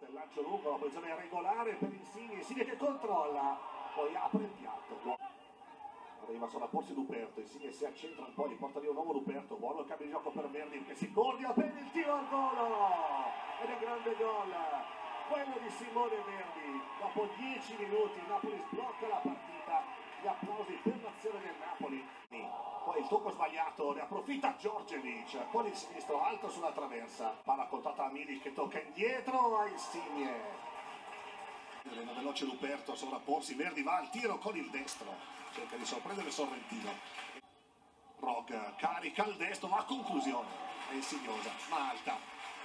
Il lancio lungo, la posizione regolare per Insigne che controlla, poi apre il piatto. Arriva a sovrapporsi Luperto, Insigne si accentra un po', gli porta via un nuovo Luperto, buono il cambio di gioco per Merlin che si cordia per il tiro al volo! Ed è grande gol, quello di Simone Verdi. Dopo 10 minuti il Napoli sblocca la partita, gli applausi per l'azione del Napoli. Poi il tocco sbagliato, ne approfitta Djordjevic con il sinistro alto sulla traversa, palla contata a Milik che tocca indietro a Insigne. Viene veloce Luperto a sovrapporsi, Verdi va al tiro con il destro, cerca di sorprendere Sorrentino. Rog carica il destro, ma a conclusione è insidiosa, ma alta.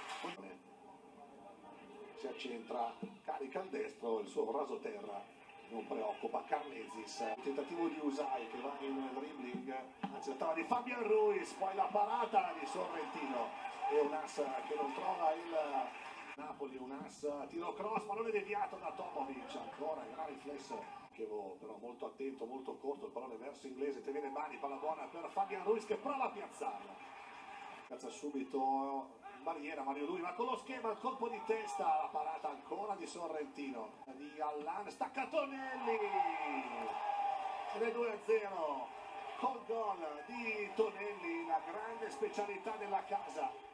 Si accentra, carica il destro, il suo raso terra non preoccupa. Carnesis, tentativo di Usai che va in dribbling, anzi la trova di Fabian Ruiz, poi la parata di Sorrentino e un as che non trova il Napoli, un as, tiro cross, pallone deviato da Tomovic, ancora il gran riflesso, Chievo però molto attento, molto corto, il pallone verso Inglese, te viene Bani, palla buona per Fabian Ruiz che prova a piazzarla, piazza subito barriera Mario Lui, ma con lo schema, il colpo di testa, la parata ancora di Sorrentino, di Allan, stacca Tonelli ed è 2-0 col gol di Tonelli, la grande specialità della casa.